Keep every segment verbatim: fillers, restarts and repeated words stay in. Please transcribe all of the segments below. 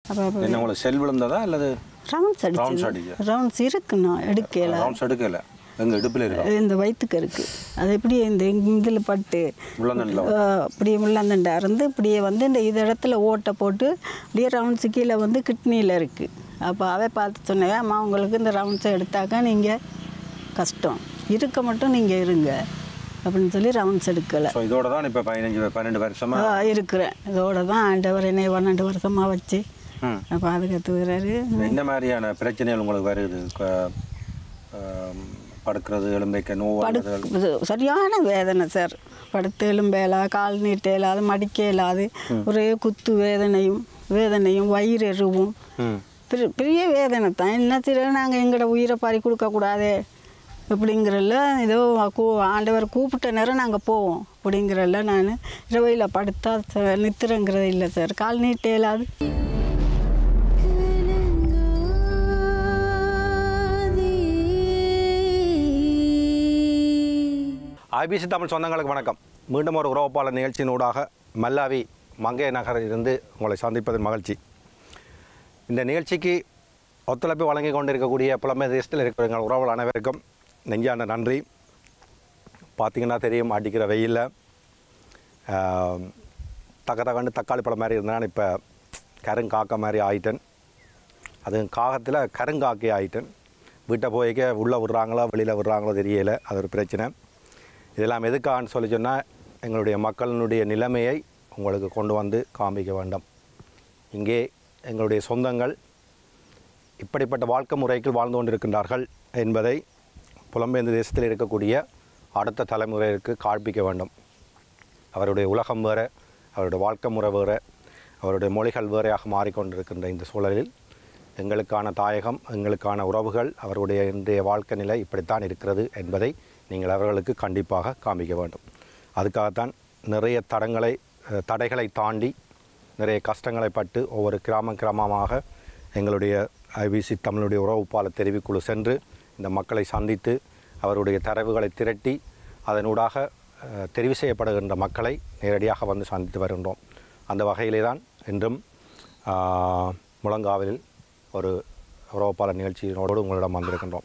அப்போ என்ன உங்களுக்கு செல் விழுந்ததா அல்லது ரவுண்ட்ஸ் அடிச்சு ரவுண்ட்ஸ் இருக்குண்ணா எடுக்கல ரவுண்ட்ஸ் எடுக்கல எங்கள் இடுப்பில் இருக்கு இந்த வயிற்றுக்கு இருக்குது அது இப்படியே இந்த இதில் பட்டு முள்ளந்தண்டில் அப்படியே முள்ளந்தண்டா இருந்து இப்படியே வந்து இந்த இது இடத்துல ஓட்டை போட்டு அப்படியே ரவுண்ட்ஸு கீழே வந்து கிட்னியில் இருக்குது. அப்போ அவை பார்த்து சொன்னேன், அம்மா உங்களுக்கு இந்த ரவுண்ட்ஸை எடுத்தாக்கா நீங்கள் கஷ்டம் இருக்க மட்டும் நீங்கள் இருங்க அப்படின்னு சொல்லி ரவுண்ட்ஸ் எடுக்கலை. ஸோ இதோட தான் இப்போ பதினஞ்சு பன்னெண்டு வருஷமாக இருக்கிறேன். இதோட தான் ஆண்டவர் என்னை பன்னெண்டு வருஷமாக வச்சு பாதுகாத்துக்கிறாரு. இந்த மாதிரியான பிரச்சனைகள் உங்களுக்கு வருது, படுக்கிறது எலும்பைக்க நோவு சரியான வேதனை சார். படுத்து எலும்பேலா கால் நீட்ட இல்லாது மடிக்க இல்லாது ஒரே குத்து வேதனையும் வேதனையும் வயிறு எருவும் பெரிய வேதனை தான். என்ன சரி நாங்கள் எங்களோட உயிரை பறி கொடுக்கக்கூடாது அப்படிங்கிறல்ல ஏதோ கூ ஆண்டவர் கூப்பிட்ட நேரம் நாங்கள் போவோம் அப்படிங்கிறல்ல நான் இரவையில் படுத்தா நித்திரங்கிறது இல்லை சார். கால் நீட்ட இல்லாது ஐபிசி தமிழ் சொந்தங்களுக்கு வணக்கம். மீண்டும் ஒரு உறவுப்பாளர் நிகழ்ச்சியினூடாக மல்லாவி மங்கை நகரில் இருந்து உங்களை சந்திப்பதில் மகிழ்ச்சி. இந்த நிகழ்ச்சிக்கு ஒத்துழைப்பு வழங்கி கொண்டிருக்கக்கூடிய புலமை தேசத்தில் இருக்கிற எங்கள் உறவுகள் அனைவருக்கும் நெஞ்சான நன்றி. பார்த்திங்கன்னா தெரியும், அடிக்கிற வெயிலில் தக்க தக்கண்டு தக்காளி பழம் மாதிரி இருந்தால் இப்போ கருங்காக்க மாதிரி ஆயிட்டேன். அது காகத்தில் கருங்காக்கி ஆயிட்டேன். வீட்டை போய்க்க உள்ளே விட்றாங்களோ வெளியில் விட்றாங்களோ தெரியலை, அது ஒரு பிரச்சனை. இதெல்லாம் எதுக்கான்னு சொல்லி சொன்னால் எங்களுடைய மக்களினுடைய நிலைமையை உங்களுக்கு கொண்டு வந்து காமிக்க வேண்டும். இங்கே எங்களுடைய சொந்தங்கள் இப்படிப்பட்ட வாழ்க்கை முறைக்கு வாழ்ந்து கொண்டிருக்கின்றார்கள் என்பதை புலம்பெயர்ந்த தேசத்தில் இருக்கக்கூடிய அடுத்த தலைமுறைக்கு காண்பிக்க வேண்டும். அவருடைய உலகம் வேறு, அவருடைய வாழ்க்கை முறை வேறு, அவருடைய மொழிகள் வேறையாக மாறிக்கொண்டிருக்கின்ற இந்த சூழலில் எங்களுக்கான தாயகம், எங்களுக்கான உறவுகள், அவருடைய இன்றைய வாழ்க்கை நிலை இப்படித்தான் இருக்கிறது என்பதை நீங்கள் அவர்களுக்கு கண்டிப்பாக காமிக்க வேண்டும். அதுக்காகத்தான் நிறைய தடங்களை தடைகளை தாண்டி நிறைய கஷ்டங்களை பட்டு ஒவ்வொரு கிராம கிராமமாக எங்களுடைய ஐபிசி தமிழுடைய உறவுப்பாளர் தெரிவுக்குழு சென்று இந்த மக்களை சந்தித்து அவருடைய தரவுகளை திரட்டி அதனூடாக தெரிவு செய்யப்படுகின்ற மக்களை நேரடியாக வந்து சந்தித்து வருகின்றோம். அந்த வகையிலே தான் இன்றும் முழங்காவிலில் ஒரு உறவுப்பாளர் நிகழ்ச்சியினோடு உங்களிடம் வந்திருக்கின்றோம்.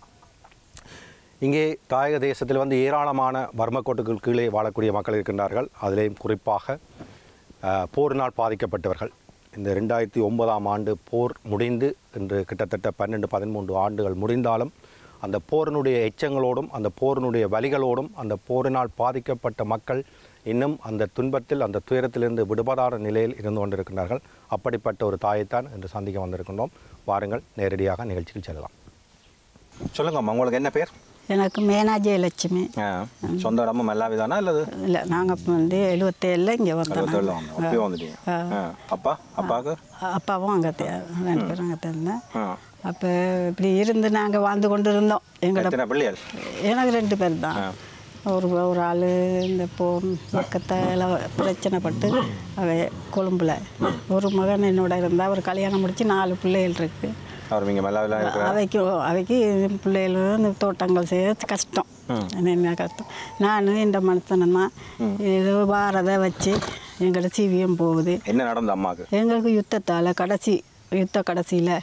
இங்கே தாயக தேசத்தில் வந்து ஏராளமான வறுமைக்கோட்டுக்கு கீழே வாழக்கூடிய மக்கள் இருக்கின்றார்கள். அதிலேயும் குறிப்பாக போரினால் பாதிக்கப்பட்டவர்கள். இந்த ரெண்டாயிரத்தி ஒன்பதாம் ஆண்டு போர் முடிந்து இன்று கிட்டத்தட்ட பன்னெண்டு பதிமூன்று ஆண்டுகள் முடிந்தாலும் அந்த போரினுடைய எச்சங்களோடும் அந்த போரினுடைய வலிகளோடும் அந்த போரினால் பாதிக்கப்பட்ட மக்கள் இன்னும் அந்த துன்பத்தில் அந்த துயரத்திலிருந்து விடுபடாத நிலையில் இருந்து கொண்டிருக்கின்றார்கள். அப்படிப்பட்ட ஒரு தாயைத்தான் இன்று சந்திக்க வந்திருக்கின்றோம். வாருங்கள், நேரடியாக நிகழ்ச்சியில் செல்லலாம். சொல்லுங்கம்மா, உங்களுக்கு என்ன பேர்? எனக்கு மேனா ஜெயலட்சுமி. சொந்த இடமும் மல்லாவி தானா? இல்லை இல்லை, நாங்கள் இப்போ வந்து எழுபத்தேழில் இங்கே வந்தோம். வந்துட்டீங்க. அப்பா அப்பாவுக்கு அப்பாவும் அங்கே ரெண்டு பேரும் அங்கே இருந்தேன். அப்போ இப்படி இருந்து நாங்கள் வாழ்ந்து கொண்டு இருந்தோம். எங்களோட பிள்ளைகள் எனக்கு ரெண்டு பேர் தான். ஒரு ஒரு ஆள் இந்த போ பக்கத்தில் பிரச்சனைப்பட்டு அவ கொழும்புல, ஒரு மகன் என்னோட இருந்தால் அவர் கல்யாணம் முடித்து நாலு பிள்ளைகள் இருக்குது. அவைக்கு அவைக்கு பிள்ளைகள் இந்த தோட்டங்கள் செய்ய கஷ்டம், என்ன கஷ்டம். நான் இந்த மனுஷனா ஏதோ வாரதை வச்சு எங்களோட சீவியம் போகுது. என்ன நடந்த அம்மாவுக்கு? எங்களுக்கு யுத்தத்தால் கடைசி யுத்த கடைசியில்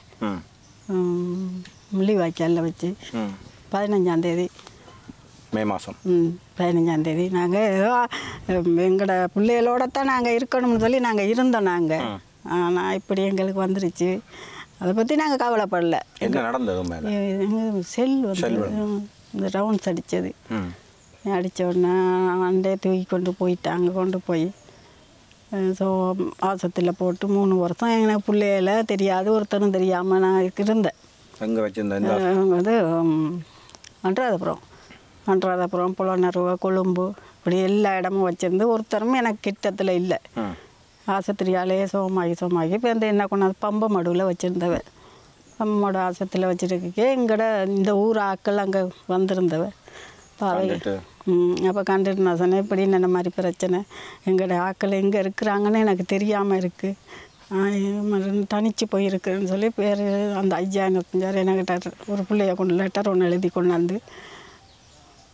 முள்ளிவாய்க்காலில் வச்சு பதினஞ்சாந்தேதி மே மாதம் ம் பதினஞ்சாந்தேதி நாங்கள் ஏதோ எங்களோட பிள்ளைகளோட தான் நாங்கள் இருக்கணும்னு சொல்லி நாங்கள் இருந்தோம். நாங்கள் ஆனால் இப்படி எங்களுக்கு வந்துருச்சு. அதை பற்றி நாங்கள் கவலைப்படல. என்ன நடந்தது? எங்கள் செல் வந்து இந்த ரவுண்ட்ஸ் அடித்தது. அடித்த உடனே அண்டே தூக்கி கொண்டு போயிட்டாங்க. கொண்டு போய் ஸோ ஆசத்தில் போட்டு மூணு வருஷம் எனக்கு பிள்ளைகள தெரியாது, ஒருத்தரும் தெரியாமல் நான் இருந்தேன். எங்கே வச்சுருந்தேன்? அது அன்றாதபுரம் அன்றாதபுரம் புலனருவா கொழும்பு இப்படி எல்லா இடமும் வச்சுருந்து ஒருத்தரும் எனக்கு கிட்டத்தில் இல்லை. ஆஸ்பத்திரியாலே சோமாகி சோமாகி இப்போ இந்த என்ன கொண்டாந்து பம்பை மடுவில் வச்சுருந்தவ. பம்பை மடு ஆஸ்பத்திரியில் வச்சுருக்கே எங்கட இந்த ஊர் ஆக்கள் அங்கே வந்திருந்தவ. அவை அப்போ கண்டுட்டு நான் சொன்னேன், இப்படி இந்த மாதிரி பிரச்சனை எங்களோட ஆக்கள் எங்கே இருக்கிறாங்கன்னு எனக்கு தெரியாமல் இருக்குது, தனிச்சு போயிருக்குன்னு சொல்லி பேர் அந்த ஐயா என்ன செஞ்சார், என்கிட்ட ஒரு பிள்ளைய கொண்டு லெட்டர் ஒன்று எழுதி கொண்டாந்து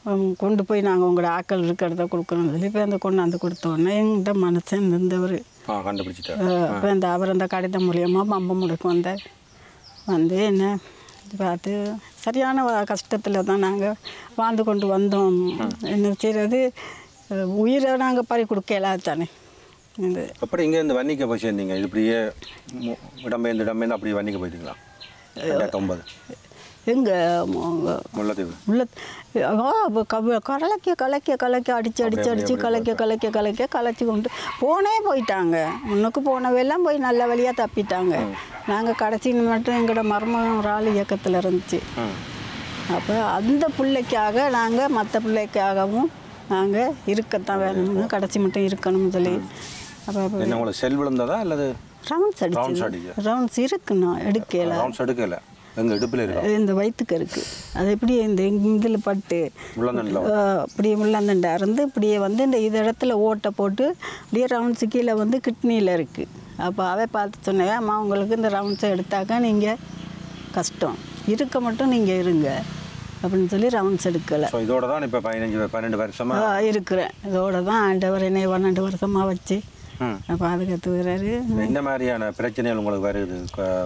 கொண்டு போய் நாங்கள் உங்களோட ஆக்கள் இருக்கிறத கொடுக்கணும் சொல்லி இப்போ அந்த கொண்டாந்து கொடுத்தோடனே எங்கிட்ட மனுஷன் இருந்தவர் கண்டுபிடிச்சிட்டார். இப்போ இந்த அவர் அந்த கடிதம் மூலியமாக பம்ப முடுக்கு வந்தார். வந்து என்ன பார்த்து சரியான கஷ்டத்தில் தான் நாங்கள் வாழ்ந்து கொண்டு வந்தோம். என்ன செய்கிறது, உயிரை நாங்கள் பறி கொடுக்கல தானே. இந்த அப்புறம் இங்கே இந்த வன்னிக்க போய் சேர்ந்தீங்க, இது இப்படியே இடம்பெயர்ந்து இடம்பெயர்ந்து அப்படியே வன்னிக்க போயிட்டீங்களா? ஒன்பது எங்கே முல்லைத்தீவு முல்லை கலக்க கலக்க கலக்க அடித்து அடித்து அடித்து கலக்க கலக்க கலக்க கலைச்சி கொண்டு போனே போயிட்டாங்க. முன்னுக்கு போனவெல்லாம் போய் நல்ல வழியாக தப்பிட்டாங்க. நாங்கள் கடைசி மட்டும் எங்களோட மர்மம் ஒரு ஆள் இயக்கத்தில் இருந்துச்சு. அப்போ அந்த பிள்ளைக்காக நாங்கள் மற்ற பிள்ளைக்காகவும் நாங்கள் இருக்கத்தான் வேணும்னு கடைசி மட்டும் இருக்கணும்னு சொல்லி. அப்போ உங்களுக்கு செல் விழுந்ததா அல்லது ரவுண்ட்ஸ் அடிச்சு ரவுண்ட்ஸ் இருக்குண்ணா எடுக்கல. ரவுண்ட்ஸ் எடுக்கல எங்கள் இடுப்பில் இருக்கு, இந்த வயிற்றுக்கு இருக்குது. அது இப்படியே இந்த இதில் பட்டு அப்படியே முள்ளந்தண்டா இருந்து இப்படியே வந்து இந்த இது இடத்துல ஓட்டை போட்டு அப்படியே ரவுண்ட்ஸு கீழே வந்து கிட்னியில் இருக்குது. அப்போ அவை பார்த்து சொன்னேன், அம்மா உங்களுக்கு இந்த ரவுண்ட்ஸை எடுத்தாக்கா நீங்கள் கஷ்டம், இருக்க மட்டும் நீங்கள் இருங்க அப்படின்னு சொல்லி ரவுண்ட்ஸ் எடுக்கலை. இதோட தான் இப்போ பதினஞ்சு பன்னெண்டு வருஷமாக இருக்கிறேன். இதோட தான் ஆண்டவர் என்னை பன்னெண்டு வருஷமாக வச்சு பாதுகாத்துக்கிறாரு. இந்த மாதிரியான பிரச்சனைகள் உங்களுக்கு வருது,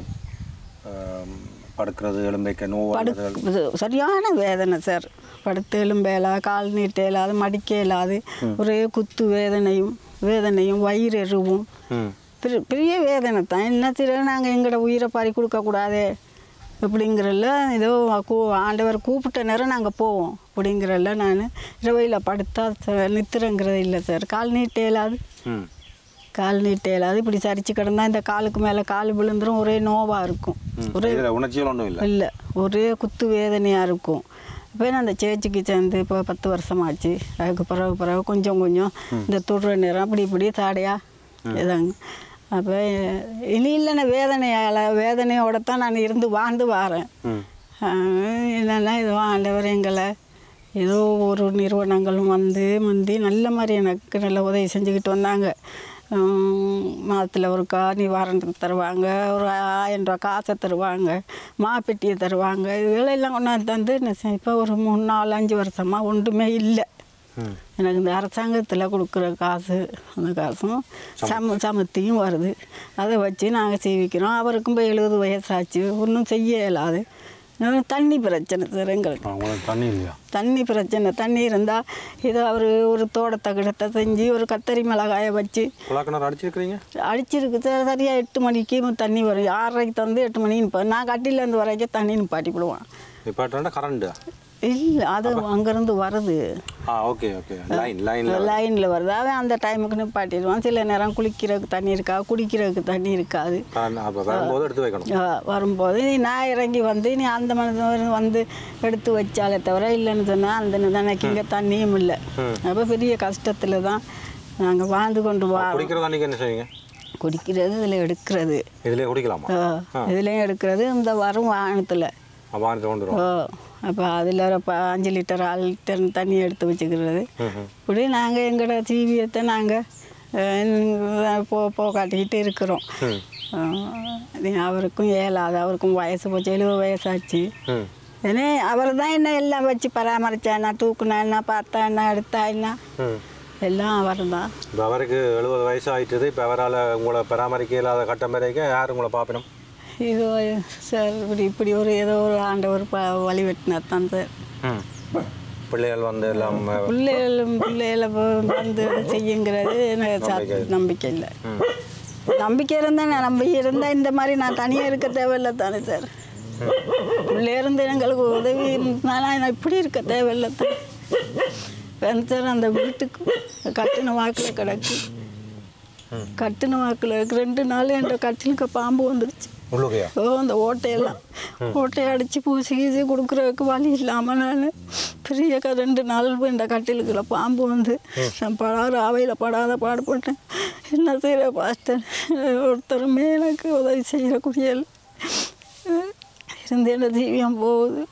படுக்கிறது எலும்பைக்க நோவு சரியான வேதனை சார். படுத்து எலும்பேலா, கால் நீட்ட இல்லாது, மடிக்க இல்லாது, ஒரே குத்து வேதனையும் வேதனையும் வயிறு எருவும் பெரிய பெரிய வேதனை தான். என்ன செய்ய, நாங்கள் எங்களோட உயிரை பறி கொடுக்கக்கூடாது அப்படிங்கிறல்ல, ஏதோ கூ ஆண்டவர் கூப்பிட்ட நேரம் நாங்கள் போவோம் அப்படிங்கிறல்ல. நான் இரவையில் படுத்தா நித்திரங்கிறது இல்லை சார். கால் நீட்ட இல்லாது கால் நீட்ட இல்லாது இப்படி சரிச்சு கிடந்தா இந்த காலுக்கு மேலே கால் விழுந்துடும். ஒரே நோவாக இருக்கும், ஒரே உணர்ச்சிகள் ஒன்றும் இல்லை இல்லை ஒரே குத்து வேதனையாக இருக்கும். இப்போ நான் அந்த சேச்சிக்கு சேர்ந்து இப்போ பத்து வருஷமாச்சு. அதுக்கு பிறகு பிறகு கொஞ்சம் கொஞ்சம் இந்த துடுற நேரம் அப்படி இப்படி சாடையா இதாங்க. அப்போ இனி இல்லைன்னா வேதனையால் வேதனையோட தான் நான் இருந்து வாழ்ந்து வாரேன். என்னென்னா இது ஆண்டவர் எங்களை ஏதோ ஒரு நிறுவனங்களும் வந்து முந்தி நல்ல மாதிரி எனக்கு நல்ல உதவி செஞ்சுக்கிட்டு வந்தாங்க. மாதத்தில் ஒருக்கா நிவாரணத்துக்கு தருவாங்க, ஒரு ஆயிரம் ரூபா காசை தருவாங்க, மாப்பெட்டியை தருவாங்க. இதுகளெல்லாம் கொண்டாந்து தந்து இப்போ ஒரு மூணு நாலு அஞ்சு வருஷமாக ஒன்றுமே இல்லை. எனக்கு இந்த அரசாங்கத்தில் கொடுக்குற காசு, அந்த காசும் சம சமத்தியும் வருது. அதை வச்சு நாங்கள் செய்விக்கிறோம். அவருக்கும் இப்போ எழுபது வயசாச்சு, ஒன்றும் செய்ய இயலாது. தண்ணி பிரச்சனை சார் எங்களுக்கு. தண்ணி இல்லையா? தண்ணி பிரச்சனை. தண்ணி இருந்தால் ஏதோ அவர் ஒரு தோட்டத்தை கிடத்தை செஞ்சு ஒரு கத்தரி மிளகாயை வச்சு அடிச்சிருக்கிறீங்க அடிச்சிருக்கு சார். சரியாக எட்டு மணிக்கு தண்ணி வரும். ஆறரைக்கு தந்து எட்டு மணிக்கு நிற்பேன். நான் கட்டிலேருந்து வரைக்கும் தண்ணி நிப்பாட்டி விடுவான். நிப்பாட்டா கரண்ட் இல்லை, அது அங்கேருந்து வருது. ஓகே ஓகே லைன் லைன் லைனில் வருது. அவன் அந்த டைமுக்கு நிப்பாட்டிடுவான். சில நேரம் குளிக்கிறதுக்கு தண்ணி இருக்கா, குடிக்கிறதுக்கு தண்ணி இருக்காது. வரும்போது எடுத்து வைக்கணும். வரும்போது நான் இறங்கி வந்து நீ அந்த மனுஷன் வந்து எடுத்து வச்சாலே தவிர இல்லைன்னு சொன்னால் அந்த எனக்கு இங்கே தண்ணியும் இல்லை. அப்போ பெரிய கஷ்டத்தில் தான் நாங்கள் வாழ்ந்து கொண்டு வா. குடிக்கிற தண்ணிக்கு என்ன செய்வீங்க? குடிக்கிறது இதில் எடுக்கிறது, இதிலே குடிக்கலாமா? இதுலேயும் எடுக்கிறது. இந்த வரும் வாகனத்தில் வாகனத்தில் ஓ அப்போ அதில் ஒரு அஞ்சு லிட்டர் ஆறு லிட்டர் தண்ணி எடுத்து வச்சுக்கிறது. இப்படி நாங்கள் எங்களோட ஜீவியத்தை நாங்கள் போ போ காட்டிக்கிட்டு இருக்கிறோம். அவருக்கும் ஏழாது, அவருக்கும் வயசு போச்சு, எழுபது வயசாச்சு. ஏன்னா அவர் தான் என்ன எல்லாம் வச்சு பராமரித்தா என்ன, தூக்குனா என்ன, பார்த்தா என்ன, எடுத்தா என்ன, எல்லாம் அவர் தான். இப்போ அவருக்கு எழுபது வயசு ஆகிட்டது. இப்போ அவரால் உங்களை பராமரிக்க இல்லாத கட்டம் வரைக்கும் யார் உங்களை பார்க்கணும்? இது சார் இப்படி இப்படி ஒரு ஏதோ ஒரு ஆண்டவர் ப வழி வெட்டினார் தான் சார். பிள்ளைகள் வந்து எல்லாம் பிள்ளைகளும் பிள்ளைகளை வந்து செய்யுங்கிறது எனக்கு நம்பிக்கை இல்லை. நம்பிக்கை இருந்தால் நான் நம்பிக்கை இருந்தால் இந்த மாதிரி நான் தனியாக இருக்க தேவையில்லை தானே சார். பிள்ளை இருந்து எங்களுக்கு உதவி இருந்தாலும் நான் இப்படி இருக்க தேவையில்லை தான். சார் அந்த வீட்டுக்கு கட்டின வாக்கில் கிடக்கு, கட்டின வாக்கில் இருக்கு. ரெண்டு நாள் என்ற கட்டிலுக்கு பாம்பு வந்துடுச்சு. ஓ அந்த ஓட்டையெல்லாம் ஓட்டையை அடித்து பூசி கீசி கொடுக்குறதுக்கு வழி இல்லாமல் நான் பெரிய ரெண்டு நாள் இந்த கட்டிலுக்குள்ள பாம்பு வந்து நான் படாத அவையில் படாத பாடுபட்டேன். என்ன செய்கிற பாஸ்டர் ஒருத்தருமே எனக்கு உதவி செய்யக்கூடிய இருந்து என்ன ஜீவியம் போகுது.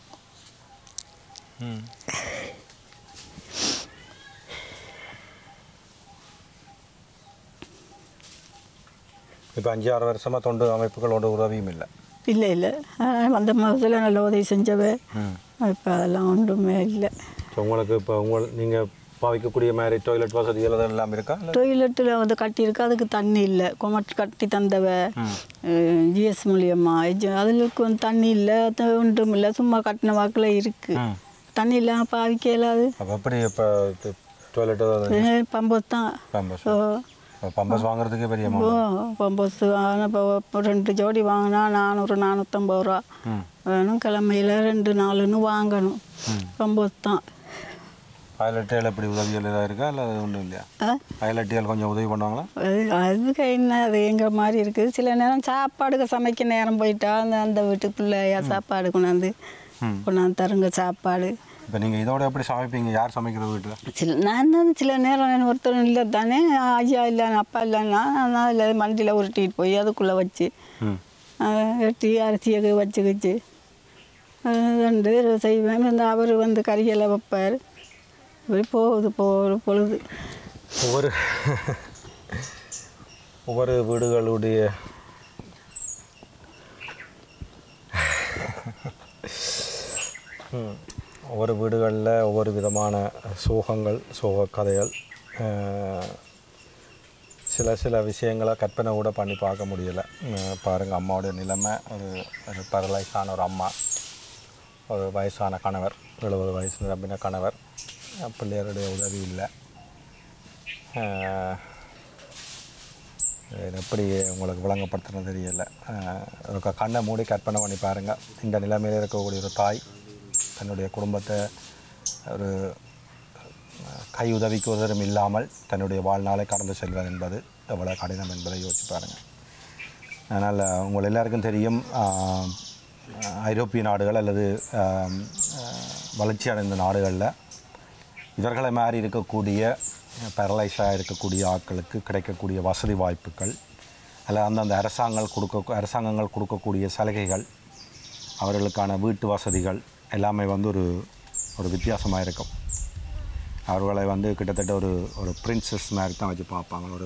இப்போ அஞ்சு ஆறு வருஷமாக தொண்டு அமைப்புகளோட உதவியும் இல்லை இல்லை இல்லை அந்த மாதத்தில் நல்ல உதவி செஞ்சவை இப்போ அதெல்லாம் ஒன்றுமே இல்லை. ஸோ உங்களுக்கு இப்போ உங்கள் நீங்கள் பாவிக்கக்கூடிய மாதிரி டாய்லெட் வசதிகள் அதெல்லாம் இருக்கா? டாய்லெட்டில் வந்து கட்டியிருக்கு, அதுக்கு தண்ணி இல்லை. கொமட் கட்டி தந்தவ ஜிஎஸ் மூலியம்மா அதுக்கு வந்து தண்ணி இல்லை, ஒன்றும் இல்லை, சும்மா கட்டின வாக்கில் இருக்குது. தண்ணி இல்லாமல் பாவிக்க இயலாது. அப்போ எப்படி இப்போ டாய்லெட் பம்பஸ் தான். பம்பஸ் பம்பஸ் வாங்குறதுக்கே பெரிய பம்பஸ் வாங்கினா இப்போ ரெண்டு ஜோடி வாங்கினா நானூறு நானூற்றம்பது ரூபா வேணும். கிழமையில் ரெண்டு நாலுன்னு வாங்கணும். பம்பஸ் தான். பைலட்டுகள் எப்படி உதவிகள் ஏதாவது இருக்கா இல்லை அது ஒன்றும் இல்லையா? பைலட்டுகள் கொஞ்சம் உதவி பண்ணுவாங்களா? அது அதுக்கு என்ன, அது எங்கள் மாதிரி இருக்குது. சில நேரம் சாப்பாடுக்கு சமைக்க நேரம் போயிட்டா அந்த அந்த வீட்டுக்கு பிள்ளையா சாப்பாடு கொண்டாந்து கொண்டாந்து தருங்க சாப்பாடு. இப்போ நீங்கள் இதோட எப்படி சமைப்பீங்க? யார் சமைக்கிற வீட்டில்? சில நான் தான் சில நேரம் ஒருத்தர் இல்லை தானே, ஐயா இல்லை அப்பா இல்லைன்னா நான் இல்லை மண்டியில் உருட்டிட்டு போய் அதுக்குள்ளே வச்சு வெட்டி அரிசியை வச்சுக்கிச்சு ரெண்டு செய்வேன். இந்த அவர் வந்து கறிகளை வைப்பார். இப்படி போகுது போகிற பொழுது. ஒவ்வொரு ஒவ்வொரு வீடுகளுடைய ஒவ்வொரு வீடுகளில் ஒவ்வொரு விதமான சோகங்கள், சோக கதைகள், சில சில விஷயங்களை கற்பனை கூட பண்ணி பார்க்க முடியலை. பாருங்கள், அம்மாவுடைய நிலைமை. ஒரு ஒரு பரலைஸான ஒரு அம்மா, ஒரு வயசான கணவர், எழுபது வயசு நிரம்பின கணவர், பிள்ளையருடைய உதவி இல்லை. எப்படி உங்களுக்கு விளங்கப்படுத்துறது தெரியலை. ஒரு கண்ணை மூடி கற்பனை பண்ணி பாருங்கள். இந்த நிலைமையில் இருக்கக்கூடிய ஒரு தாய் தன்னுடைய குடும்பத்தை ஒரு கை உதவிக்கு உதவும் இல்லாமல் தன்னுடைய வாழ்நாளை கடந்து செல்வது என்பது எவ்வளோ கடினம் என்பதை யோசிச்சு பாருங்கள். அதனால் உங்கள் எல்லாருக்கும் தெரியும், ஐரோப்பிய நாடுகள் அல்லது வளர்ச்சி அடைந்த நாடுகளில் இவர்களை மாதிரி இருக்கக்கூடிய பேரலைஸாக இருக்கக்கூடிய ஆட்களுக்கு கிடைக்கக்கூடிய வசதி வாய்ப்புகள் அல்ல அந்தந்த அரசாங்கங்கள் கொடுக்க அரசாங்கங்கள் கொடுக்கக்கூடிய சலுகைகள், அவர்களுக்கான வீட்டு வசதிகள் எல்லாமே வந்து ஒரு ஒரு வித்தியாசமாக இருக்கும். அவர்களை வந்து கிட்டத்தட்ட ஒரு ஒரு பிரின்சஸ் மாதிரி தான் வச்சு பார்ப்பாங்க. ஒரு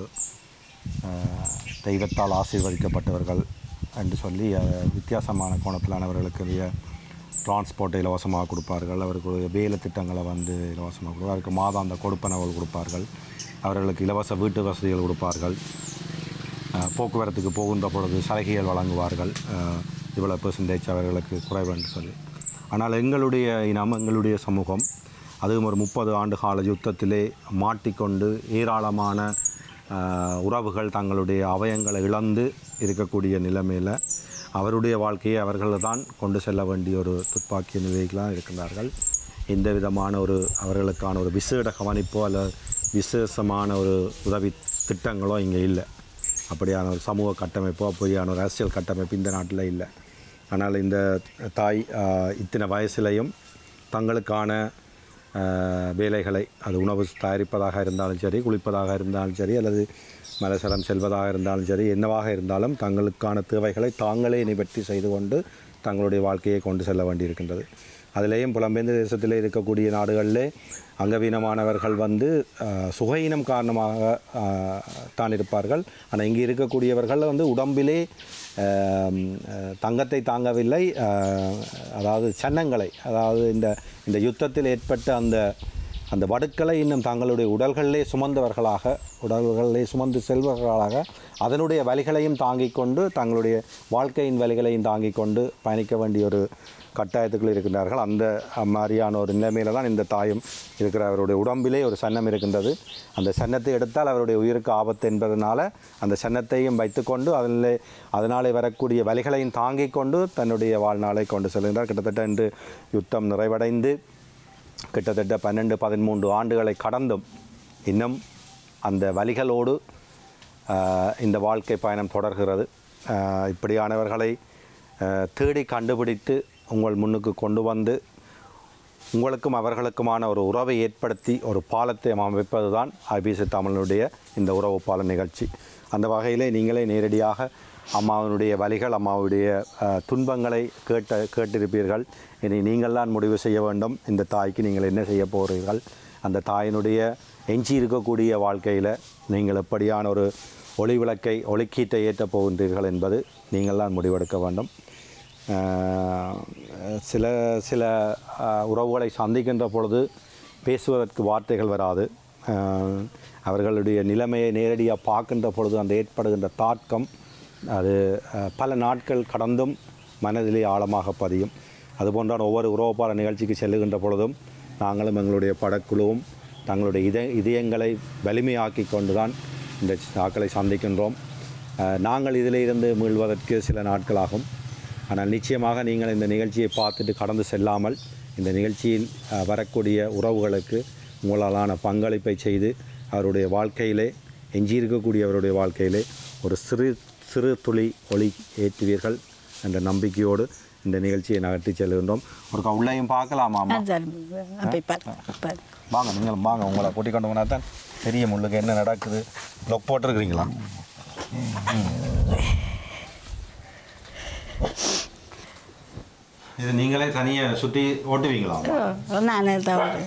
தெய்வத்தால் ஆசீர்வதிக்கப்பட்டவர்கள் என்று சொல்லி வித்தியாசமான கோணத்திலானவர்களுக்கு டிரான்ஸ்போர்ட்டை இலவசமாக கொடுப்பார்கள். அவர்களுடைய வேலை திட்டங்களை வந்து இலவசமாக கொடுப்பார்கள். அவருக்கு மாதாந்த கொடுப்பனவுகள் கொடுப்பார்கள். அவர்களுக்கு இலவச வீட்டு வசதிகள் கொடுப்பார்கள். போக்குவரத்துக்கு போகின்ற பொழுது சலுகைகள் வழங்குவார்கள். இவ்வளோ பெர்சன்டேஜ் அவர்களுக்கு குறைவு என்று சொல்லி. ஆனால் எங்களுடைய இனம், எங்களுடைய சமூகம் அதுவும் ஒரு முப்பது ஆண்டு கால யுத்தத்திலே மாட்டிக்கொண்டு ஏராளமான உறவுகள் தங்களுடைய அவயங்களை இழந்து இருக்கக்கூடிய நிலைமையில் அவருடைய வாழ்க்கையை அவர்கள் தான் கொண்டு செல்ல வேண்டிய ஒரு துப்பாக்கிய நிலைகளாக இருக்கின்றார்கள். எந்த விதமான ஒரு அவர்களுக்கான ஒரு விசேட கவனிப்போ அல்லது விசேஷமான ஒரு உதவி திட்டங்களோ இங்கே இல்லை. அப்படியான ஒரு சமூக கட்டமைப்போ அப்படியான ஒரு அரசியல் கட்டமைப்பு இந்த நாட்டில் இல்லை. ஆனால் இந்த தாய் இத்தனை வயசுலையும் தங்களுக்கான வேலைகளை, அது உணவு தயாரிப்பதாக இருந்தாலும் சரி, குளிப்பதாக இருந்தாலும் சரி, அல்லது மலசரம் செல்வதாக இருந்தாலும் சரி, என்னவாக இருந்தாலும் தங்களுக்கான தேவைகளை தாங்களே நிவர்த்தி செய்து கொண்டு தங்களுடைய வாழ்க்கையை கொண்டு செல்ல வேண்டியிருக்கின்றது. அதிலேயும் புலம்பெயர்ந்த தேசத்திலே இருக்கக்கூடிய நாடுகளிலே அங்கவீனமானவர்கள் வந்து சுகையினம் காரணமாக தான் இருப்பார்கள். ஆனால் இங்கே இருக்கக்கூடியவர்கள் வந்து உடம்பிலே தங்கத்தை தாங்கவில்லை, அதாவது சன்னங்களை, அதாவது இந்த இந்த யுத்தத்தில் ஏற்பட்ட அந்த அந்த வடுக்களை இன்னும் தங்களுடைய உடல்களிலே சுமந்தவர்களாக, உடல்களிலே சுமந்து செல்வர்களாக அதனுடைய வலிகளையும் தாங்கிக் கொண்டு தங்களுடைய வாழ்க்கையின் வலிகளையும் தாங்கிக் கொண்டு பயணிக்க வேண்டிய ஒரு கட்டாயத்துக்குள் இருக்கின்றார்கள். அந்த மாதிரியான ஒரு நிலைமையில் தான் இந்த தாயும் இருக்கிற. அவருடைய உடம்பிலே ஒரு சன்னம் இருக்கின்றது. அந்த சன்னத்தை எடுத்தால் அவருடைய உயிருக்கு ஆபத்து என்பதனால அந்த சன்னத்தையும் வைத்துக்கொண்டு அதில் அதனாலே வரக்கூடிய வலிகளையும் தாங்கிக் கொண்டு தன்னுடைய வாழ்நாளை கொண்டு செல்கின்றார். கிட்டத்தட்ட இன்று யுத்தம் நிறைவடைந்து கிட்டத்தட்ட பன்னெண்டு பதிமூன்று ஆண்டுகளை கடந்தும் இன்னும் அந்த வலிகளோடு இந்த வாழ்க்கை பயணம் தொடர்கிறது. இப்படியானவர்களை தேடி கண்டுபிடித்து உங்கள் முன்னுக்கு கொண்டு வந்து உங்களுக்கும் அவர்களுக்குமான ஒரு உறவை ஏற்படுத்தி ஒரு பாலத்தை அமைப்பது தான் ஐபிசி தமிழனுடைய இந்த உறவு பால நிகழ்ச்சி. அந்த வகையிலே நீங்களே நேரடியாக அம்மாவினுடைய வலிகள், அம்மாவுடைய துன்பங்களை கேட்ட கேட்டிருப்பீர்கள். இனி நீங்கள் தான் முடிவு செய்ய வேண்டும், இந்த தாய்க்கு நீங்கள் என்ன செய்ய போகிறீர்கள், அந்த தாயினுடைய எஞ்சி இருக்கக்கூடிய வாழ்க்கையில் நீங்கள் எப்படியான ஒரு ஒளி விளக்கை ஒளிக்கீட்டை ஏற்றப் போகின்றீர்கள் என்பது நீங்கள் தான் முடிவெடுக்க வேண்டும். சில சில உறவுகளை சந்திக்கின்ற பொழுது பேசுவதற்கு வார்த்தைகள் வராது. அவர்களுடைய நிலைமையை நேரடியாக பார்க்கின்ற பொழுது அந்த ஏற்படுகின்ற தாக்கம் அது பல நாட்கள் கடந்தும் மனதிலே ஆழமாக பதியும். அதுபோன்றான ஒவ்வொரு உறவுப்பாட நிகழ்ச்சிக்கு செல்லுகின்ற பொழுதும் நாங்களும் எங்களுடைய படக்குழுவும் தங்களுடைய இத இதயங்களை வலிமையாக்கி கொண்டு தான் இந்த ஆக்களை சந்திக்கின்றோம். நாங்கள் இதில் இருந்து மீள்வதற்கு சில நாட்களாகும். ஆனால் நிச்சயமாக நீங்கள் இந்த நிகழ்ச்சியை பார்த்துட்டு கடந்து செல்லாமல் இந்த நிகழ்ச்சியில் வரக்கூடிய உறவுகளுக்கு உங்களாலான பங்களிப்பை செய்து அவருடைய வாழ்க்கையிலே எஞ்சியிருக்கக்கூடியவருடைய வாழ்க்கையிலே ஒரு சிறு சிறு துளி ஒளி ஏற்றுவீர்கள் என்ற நம்பிக்கையோடு இந்த நிகழ்ச்சியை நகர்த்தி செல்கின்றோம். ஒரு உள்ளேயும் பார்க்கலாமா? வாங்க, நீங்களும் வாங்க. உங்களை கூட்டிக் கொண்டு போனால் தான் தெரியும் உங்களுக்கு என்ன நடக்குது. லொக் போட்டிருக்கிறீங்களா? இது நீங்களே தனியாக சுற்றி ஓட்டுவீங்களா? நானே தான்.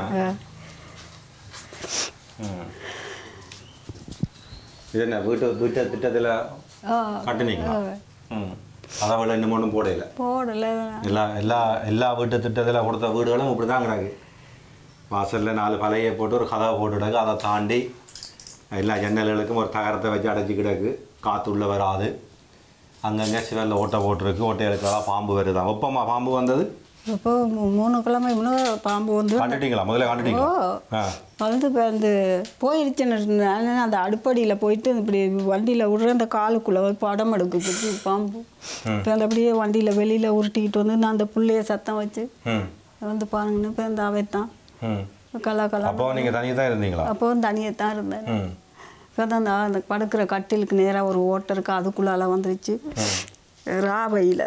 இது என்ன வீட்டு வீட்டு திட்டத்தில் கட்டுனீங்களா? ம், அதை விட இன்னும் ஒன்றும் போடல போடல எல்லா எல்லா எல்லா வீட்டு திட்டத்தில் கொடுத்த வீடுகளும் இப்படி தான் கிடக்கு. வாசலில் நாலு பலையை போட்டு ஒரு கதவை போட்டு கிடக்கு. அதை தாண்டி எல்லா ஜன்னல்களுக்கும் ஒரு தகரத்தை வச்சு அடைச்சி கிடக்கு. காற்று உள்ள வராது. அங்கங்கே சிவரில் ஓட்டை போட்டிருக்கு. ஓட்டைகளுக்கெல்லாம் பாம்பு வருதா? வெப்பமா பாம்பு வந்தது? இப்போ மூணு கிழமை முன்னே பாம்பு வந்து கண்டுட்டீங்களா? முதல்ல கண்டுட்டீங்களா? வந்து வந்து போயிடுச்சுன்னு அந்த அடுப்படியில் போயிட்டு இப்படி வண்டியில் விடுற அந்த காலுக்குள்ளே படம் எடுக்குது பாம்பு. இப்போ அந்த அப்படியே வண்டியில் வெளியில் உருட்டிக்கிட்டு வந்து நான் அந்த புள்ளைய சத்தம் வச்சு வந்து பாருங்கன்னு இப்போ இந்த அவைத்தான் கலா கலா. அப்போ நீங்கள் தனியாக தான் இருந்தீங்களா? அப்போ தனியாக தான் இருந்தேன். இப்போ தான் அந்த படுக்கிற கட்டிலுக்கு நேராக ஒரு ஓட்டை இருக்கு, அதுக்குள்ளால வந்துருச்சு ராவையில்.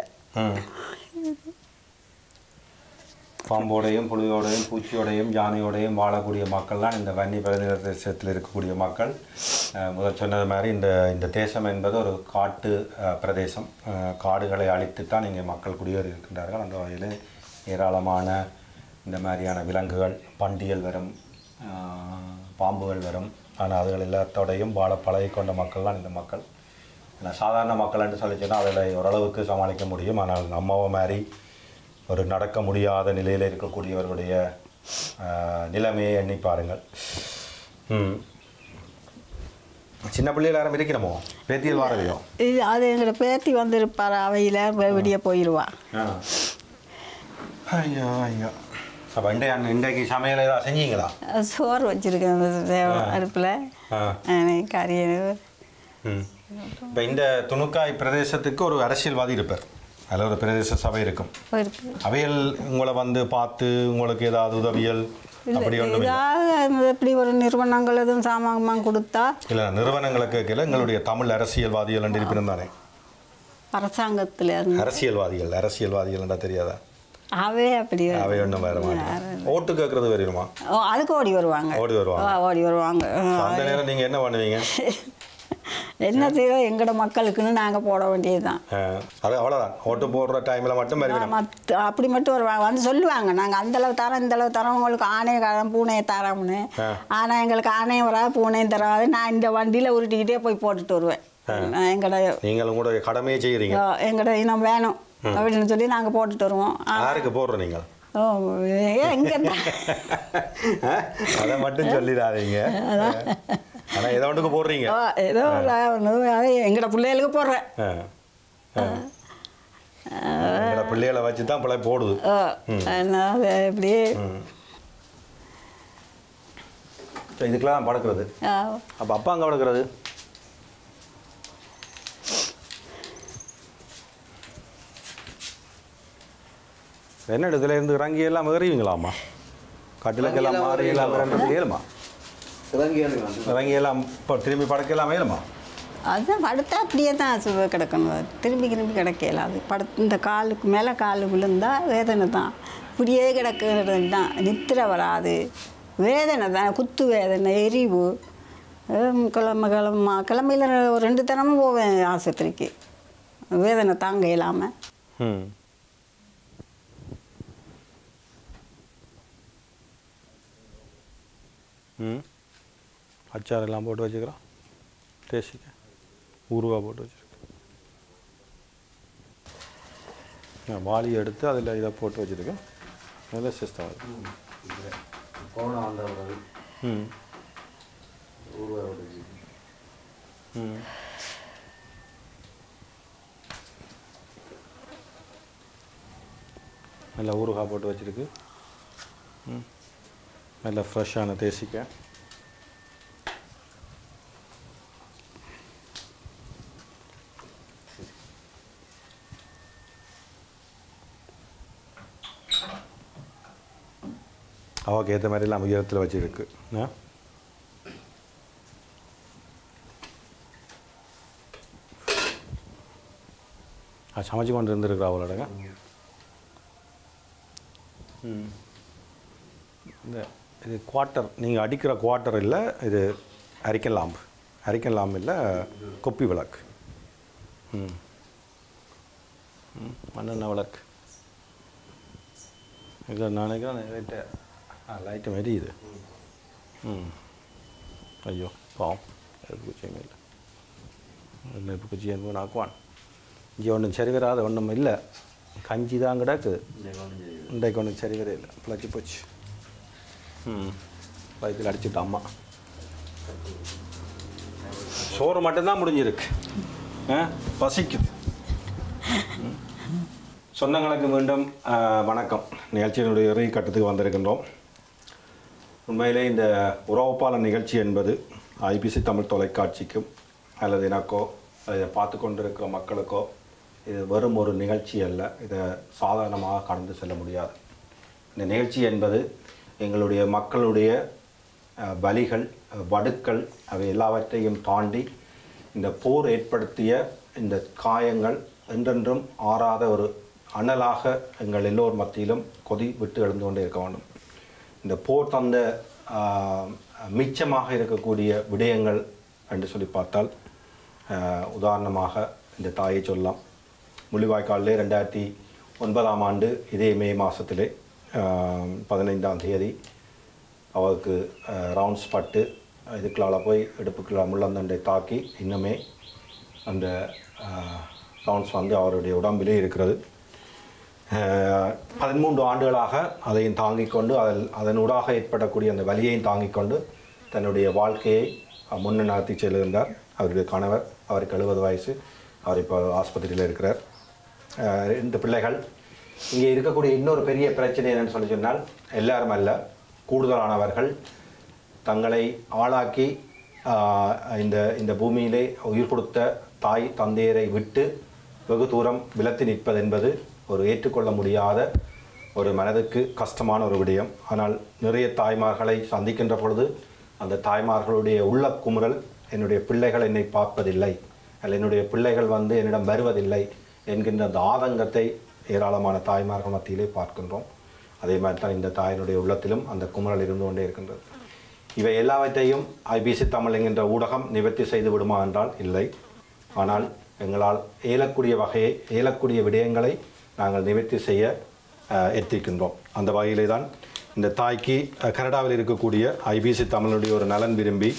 பாம்போடையும் புலியோடையும் பூச்சியோடையும் யானையோடையும் வாழக்கூடிய மக்கள்லாம் இந்த வன்னி பிரதேசத்தில் இருக்கக்கூடிய மக்கள். முதல் சொன்னது மாதிரி இந்த இந்த தேசம் என்பது ஒரு காட்டு பிரதேசம். காடுகளை அழித்துத்தான் இங்கே மக்கள் குடியேறி இருக்கின்றார்கள். அந்த வகையில் ஏராளமான இந்த மாதிரியான விலங்குகள், பண்டிகள் வரும், பாம்புகள் வரும். ஆனால் அதுகள் எல்லாத்தோடையும் வாழ பழகி கொண்ட மக்கள்லாம் இந்த மக்கள். ஏன்னா சாதாரண மக்கள் என்று சொல்லிச்சுன்னா அதில் ஓரளவுக்கு சமாளிக்க முடியும். ஆனால் நம்மவ மாதிரி ஒரு நடக்க முடியாத நிலையில் இருக்கக்கூடியவர்களுடைய நிலைமையை எண்ணி பாருங்கள். ம், சின்ன பிள்ளைகள் யாரும் இருக்கணுமோ? பேத்தியில் வாரவையோ? இது அது எங்களோட பேத்தி வந்துருப்பார். அவையில் விடிய போயிடுவா. ஐயோ ஐயோ. அப்போ இன்றைய இன்றைக்கு சமையல் ஏதாவது செஞ்சீங்களா? சோறு வச்சுருக்கேன் அடுப்பில். கறி. ம், இப்போ இந்த துணுக்காய் பிரதேசத்துக்கு ஒரு அரசியல்வாதி இருப்பார். அதில் ஒரு பிரதேச சபை இருக்கும். அவையல் உங்களை வந்து பார்த்து உங்களுக்கு ஏதாவது உதவியல் அப்படி ஒன்றும் ஏதாவது இப்படி ஒரு நிறுவனங்கள் எதுவும் சாமான் கொடுத்தா? இல்லை, நிறுவனங்களை கேட்கல. எங்களுடைய தமிழ் அரசியல்வாதிகள் என்று இருப்பினும் தானே அரசாங்கத்தில் அரசியல்வாதிகள் அரசியல்வாதிகள் என்றா தெரியாதா? அவே அப்படி அவை ஒன்றும் வர மாட்டேன். ஓட்டு கேட்கறது வருமா? அதுக்கு ஓடி வருவாங்க. ஓடி வருவாங்க ஓடி வருவாங்க. அந்த நேரம் நீங்கள் என்ன பண்ணுவீங்க? என்ன செய்வோம், எங்களோட மக்களுக்குன்னு நாங்கள் போட வேண்டியது தான். அது அவ்வளோதான். ஓட்டு போடுற டைமில் மட்டும் மற்ற அப்படி மட்டும் வருவாங்க. வந்து சொல்லுவாங்க நாங்கள் அந்தளவு தரோம் இந்தளவு தரோம், உங்களுக்கு ஆணையை தரோம் பூனையை தரோம்னு. ஆனால் எங்களுக்கு ஆணையம் வராது பூனையும் தராது. நான் இந்த வண்டியில் உருட்டிக்கிட்டே போய் போட்டுட்டு வருவேன். எங்களோட நீங்களும் கூட கடமையை செய்கிறீங்க. எங்களோட இனம் வேணும் அப்படின்னு சொல்லி நாங்கள் போட்டுட்டு வருவோம். யாருக்கு போடுறோம் நீங்கள்? ஓ எங்க அதை மட்டும் சொல்லிடாதீங்க. ஆனால் ஏதோ ஒன்றுக்கு போடுறீங்க. ஏதோ எங்களோட பிள்ளைகளுக்கு போடுறேன். எங்களோட பிள்ளைகளை வச்சு தான் பிள்ளை போடுது. எப்படி இதுக்கெல்லாம் படுக்கிறது. அப்போ அப்பா அங்கே படுக்கிறது? என்ன இதில் இருந்து இறங்கி எல்லாம் ஏறிவீங்களாம்மா? கட்டிலுக்கெல்லாம் மாறி எல்லாம் ஏழுமா? இறங்கி இறங்கி எல்லாம் இப்போ திரும்பி படுக்கலாம் ஏழுமா? அதுதான் படுத்தா அப்படியே தான் சுவ கிடக்கணும். திரும்பி திரும்பி கிடக்கல. அது படுத்து இந்த காலுக்கு மேலே காலு விழுந்தா வேதனை தான். இப்படியே கிடக்கிறது தான். நித்திர வராது. வேதனை தான். குத்து வேதனை, எரிவு. கிழமை கிழமை கிழமையில் ஒரு ரெண்டு தினமும் போவேன் ஆஸ்பத்திரிக்கு. வேதனை தாங்க இல்லாமல். ம் ம் அச்சார் எல்லாம் போட்டு வச்சுக்கிறோம். தேசிக்க ஊறுகாய் போட்டு வச்சுருக்கேன். வாளி எடுத்து அதில் இதை போட்டு வச்சுருக்கேன். நல்ல சிஸ்டம். கொரோனா வந்த ம் ம் நல்லா ஊறுகாய் போட்டு வச்சுருக்கு. ம் நல்லா ஃப்ரெஷ்ஷான தேசிக்காய். அவருக்கு ஏற்ற மாதிரிலாம் உயரத்தில் வச்சுருக்கு. ஆ சமைச்சு கொண்டு இருந்துருக்குறா அவளோடங்க. ம் இந்த இது குவார்ட்டர் நீங்கள் அடிக்கிற குவார்ட்டர் இல்லை, இது அரிக்கன் லாம்பு. அரிக்கன் லாம்பு இல்லை, கொப்பி விளக்கு. ம் ம் மண்ணெண்ணெய் விளக்கு. இது நான் நினைக்கிறேன் லைட்டு ஆ லைட்டு மாரி இது. ம் ஐயோ பாவம் எதுக்கு குச்சியும் இல்லை. இல்லை இப்போ குச்சி என்பது ஆக்குவான். இங்கே ஒன்றும் சரி வராது, ஒன்றும் இல்லை. கஞ்சி தான் கிடக்குது. இன்றைக்கு ஒன்றும் சரி வர இல்லை, பிழைச்சி போச்சு. ம் வயிற்றில் அடிச்சுட்டு அம்மா சோறு மட்டும்தான் முடிஞ்சிருக்கு. ஆ பசிக்குது. சொந்தங்களுக்கு மீண்டும் வணக்கம். நிகழ்ச்சியினுடைய இறுதி கட்டத்துக்கு வந்திருக்கின்றோம். உண்மையிலே இந்த உறவுப்பாளர் நிகழ்ச்சி என்பது ஐபிசி தமிழ் தொலைக்காட்சிக்கும் அல்லது எனக்கோ இதை பார்த்து கொண்டிருக்கிற மக்களுக்கோ இது வெறும் ஒரு நிகழ்ச்சி அல்ல. இதை சாதாரணமாக கடந்து செல்ல முடியாது. இந்த நிகழ்ச்சி என்பது எங்களுடைய மக்களுடைய வலிகள், வடுக்கள், அவை எல்லாவற்றையும் தாண்டி இந்த போர் ஏற்படுத்திய இந்த காயங்கள் என்றென்றும் ஆறாத ஒரு அனலாக எங்கள் எல்லோர் மத்தியிலும் கொதி விட்டு எழுந்து கொண்டே இருக்க வேண்டும். இந்த போர் தந்த மிச்சமாக இருக்கக்கூடிய விடயங்கள் என்று சொல்லி பார்த்தால் உதாரணமாக இந்த தாயை சொல்லலாம். முள்ளிவாய்க்காலிலே ரெண்டாயிரத்தி ஒன்பதாம் ஆண்டு இதே மே மாதத்திலே பதினைந்தாம் தேதி அவருக்கு ரவுண்ட்ஸ் பட்டு இதுக்குள்ளால் போய் இடுப்புக்குள்ள முள்ளந்தண்டை தாக்கி இன்னுமே அந்த ரவுண்ட்ஸ் வந்து அவருடைய உடம்பிலே இருக்கிறது. பதிமூன்று ஆண்டுகளாக அதையும் தாங்கிக் கொண்டு அதில் அதனூடாக ஏற்படக்கூடிய அந்த வலியையும் தாங்கிக் கொண்டு தன்னுடைய வாழ்க்கையை முன்ன நடத்தி செல்கின்றார். அவருடைய கணவர், அவருக்கு எழுபது வயசு, அவர் இப்போ ஆஸ்பத்திரியில் இருக்கிறார். ரெண்டு பிள்ளைகள். இங்கே இருக்கக்கூடிய இன்னொரு பெரிய பிரச்சனை என்னென்னு சொல்லி சொன்னால், எல்லாரும் அல்ல, கூடுதலானவர்கள் தங்களை ஆளாக்கி இந்த இந்த பூமியிலே உயிர் கொடுத்த தாய் தந்தையரை விட்டு வெகு தூரம் விலத்தி நிற்பது என்பது ஒரு ஏற்றுக்கொள்ள முடியாத ஒரு மனதுக்கு கஷ்டமான ஒரு விடயம். ஆனால் நிறைய தாய்மார்களை சந்திக்கின்ற பொழுது அந்த தாய்மார்களுடைய உள்ள குமுறல், என்னுடைய பிள்ளைகள் என்னை பார்ப்பதில்லை அல்ல என்னுடைய பிள்ளைகள் வந்து என்னிடம் வருவதில்லை என்கின்ற அந்த ஆதங்கத்தை ஏராளமான தாய்மார்கள் மத்தியிலே பார்க்கின்றோம். அதே மாதிரி தான் இந்த தாயினுடைய உள்ளத்திலும் அந்த குமுறல் இருந்து கொண்டே இருக்கின்றது. இவை எல்லாவற்றையும் ஐபிசி தமிழ் என்கின்ற ஊடகம் நிவர்த்தி செய்து விடுமா என்றால் இல்லை. ஆனால் எங்களால் இயலக்கூடிய வகையை இயலக்கூடிய விடயங்களை நாங்கள் நிவர்த்தி செய்ய எத்திருக்கின்றோம். அந்த வகையிலே தான் இந்த தாய்க்கு கனடாவில் இருக்கக்கூடிய ஐபிசி தமிழுடைய ஒரு நலன் விரும்பி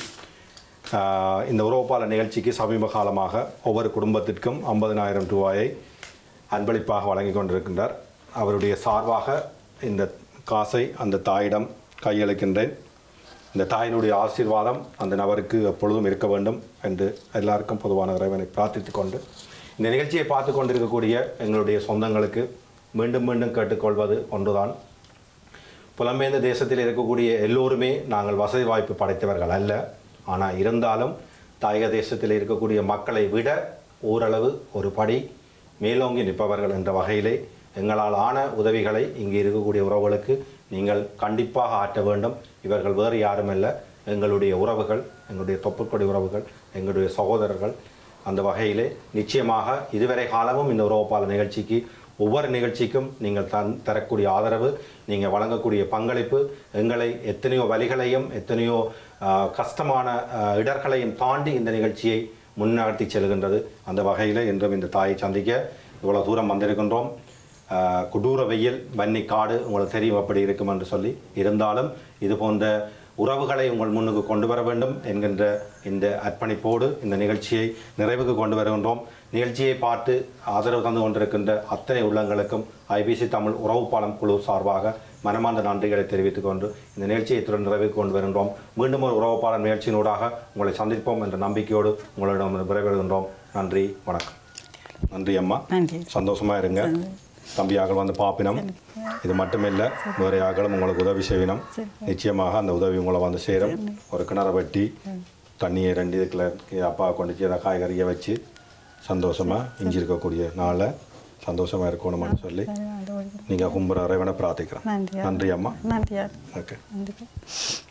இந்த உறவுப்பாளர் நிகழ்ச்சிக்கு சமீப காலமாக ஒவ்வொரு குடும்பத்திற்கும் ஐம்பதினாயிரம் ரூபாயை அன்பளிப்பாக வழங்கி கொண்டிருக்கின்றார். அவருடைய சார்பாக இந்த காசை அந்த தாயிடம் கையளிக்கின்றேன். இந்த தாயினுடைய ஆசீர்வாதம் அந்த நபருக்கு எப்பொழுதும் இருக்க வேண்டும் என்று எல்லாருக்கும் பொதுவான இறைவனை பிரார்த்தித்து கொண்டு இந்த நிகழ்ச்சியை பார்த்து கொண்டிருக்கக்கூடிய எங்களுடைய சொந்தங்களுக்கு மீண்டும் மீண்டும் கேட்டுக்கொள்வது ஒன்றுதான். புலம்பெயர்ந்த தேசத்தில் இருக்கக்கூடிய எல்லோருமே நாங்கள் வசதி வாய்ப்பு படைத்தவர்கள் அல்ல. ஆனால் இருந்தாலும் தாயக தேசத்தில் இருக்கக்கூடிய மக்களை விட ஓரளவு ஒரு படி மேலோங்கி நிற்பவர்கள் என்ற வகையிலே எங்களால் ஆன உதவிகளை இங்கே இருக்கக்கூடிய உறவுகளுக்கு நீங்கள் கண்டிப்பாக ஆற்ற வேண்டும். இவர்கள் வேறு யாருமல்ல, எங்களுடைய உறவுகள், எங்களுடைய தொப்புக்கொடி உறவுகள், எங்களுடைய சகோதரர்கள். அந்த வகையிலே நிச்சயமாக இதுவரை காலமும் இந்த உறவுப்பாளர் நிகழ்ச்சிக்கு ஒவ்வொரு நிகழ்ச்சிக்கும் நீங்கள் தன் தரக்கூடிய ஆதரவு, நீங்கள் வழங்கக்கூடிய பங்களிப்பு எங்களை எத்தனையோ வழிகளையும் எத்தனையோ கஷ்டமான இடர்களையும் தாண்டி இந்த நிகழ்ச்சியை முன்னெடுத்து செல்கின்றது. அந்த வகையில் இன்றும் இந்த தாயை சந்திக்க இவ்வளோ தூரம் வந்திருக்கின்றோம். கொடூர வெயில், வன்னி காடு, உங்களுக்கு தெரியும் அப்படி இருக்கும் என்று சொல்லி இருந்தாலும் இது போன்ற உறவுகளை உங்கள் முன்னுக்கு கொண்டு வர வேண்டும் என்கின்ற இந்த அர்ப்பணிப்போடு இந்த நிகழ்ச்சியை நிறைவுக்கு கொண்டு வருகின்றோம். நிகழ்ச்சியை பார்த்து ஆதரவு தந்து கொண்டிருக்கின்ற அத்தனை உள்ளங்களுக்கும் ஐபிசி தமிழ் உறவுப்பாலம் குழு சார்பாக மனமார்ந்த நன்றிகளை தெரிவித்துக் கொண்டு இந்த நிகழ்ச்சியை இத்துடன் நிறைவேற்றி கொண்டு வருகின்றோம். மீண்டும் ஒரு உறவுப்பாலம் நிகழ்ச்சியினூடாக உங்களை சந்திப்போம் என்ற நம்பிக்கையோடு உங்களிடம் விரைவிடுகின்றோம். நன்றி, வணக்கம். நன்றி அம்மா, சந்தோஷமா இருங்க. தம்பியாக்கள் வந்து பாப்பினம். இது மட்டுமில்லை, வேறு யாக்களும் உங்களுக்கு உதவி செய்யணும். நிச்சயமாக அந்த உதவி உங்களை வந்து சேரும். ஒரு கிணறை வெட்டி தண்ணியை ரெண்டு இதுக்குள்ள அப்பா கொண்டு அதை காய்கறியை வச்சு சந்தோஷமாக இஞ்சி இருக்கக்கூடிய நாளை சந்தோஷமாக இருக்கணும்னு சொல்லி நீங்கள் கும்புற இறைவனை பிரார்த்திக்கிறேன். நன்றி அம்மா. நன்றி. ஓகே. நன்றி.